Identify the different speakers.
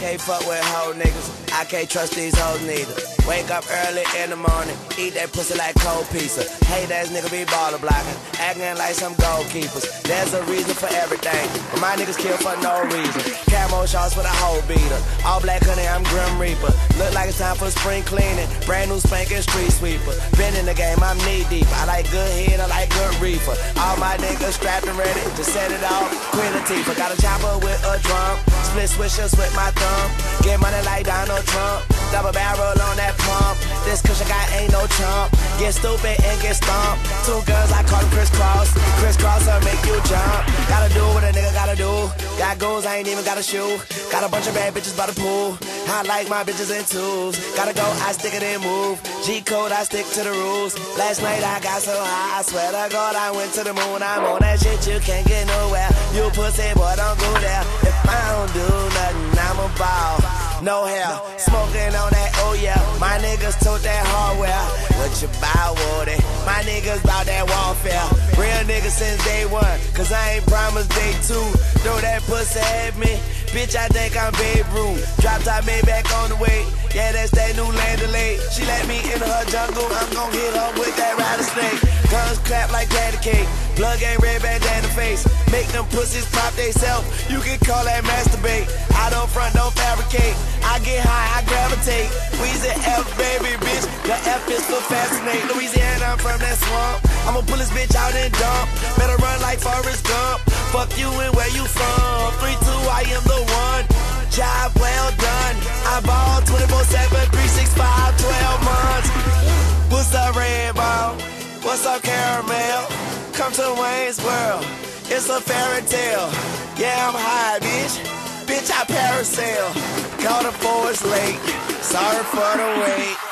Speaker 1: can't fuck with hoe niggas. I can't trust these hoes neither. Wake up early in the morning, eat that pussy like cold pizza. Hate ass nigga be baller blocking, acting like some goalkeepers. There's a reason for everything, but my niggas kill for no reason. Camo shots with a hoe beater, all black honey, I'm Grim Reaper. Look like it's time for spring cleaning, brand new spanking street sweeper. Been in the game, I'm knee deep. I like good head, I like good reefer. All my niggas strapped and ready to set it off. Queen Latifah, got a chopper with a drum. Split swishers with my thumb. Get money like Donald Trump. Double barrel on that pump. This cushion guy ain't no chump. Get stupid and get stomped. Two guns, I call them crisscross. Crisscross will make you jump. Gotta do what a nigga gotta do. Got goals, I ain't even got a shoe. Got a bunch of bad bitches by the pool. I like my bitches in twos. Gotta go, I stick it and move. G-code, I stick to the rules. Last night I got so high, I swear to God I went to the moon. I'm on that shit, you can't get nowhere. You pussy boy, don't go there. If I don't do nothing, I'm a ball. No hair, smoking on that, oh yeah. My niggas tote that hardware. What you bout, Woody? My niggas bout that warfare. Real niggas since day one, cause I ain't promised day two. Throw that pussy at me, bitch, I think I'm Babe Ruth. Drop top made back on the way, yeah, that's that new land delay. She let me in her jungle, I'm gon' hit her with that rattlesnake. Guns clap like patty cake, blood game red bandana face. Make them pussies pop they self, you can call that masturbate. I don't front, don't fabricate. I get high, I gravitate. Weezy F, baby, bitch. The F is for fascinate. Louisiana, I'm from that swamp. I'ma pull this bitch out and dump. Better run like Forrest Gump. Fuck you and where you from. 3-2, I am the one. Job well done. I ball 24/7, 365, 12 months. What's up, Red Ball? What's up, Caramel? Come to Wayne's World. It's a fairy tale. Yeah, I'm high, bitch. Bitch, I parasail. Call the Forest Lake. Sorry for the wait.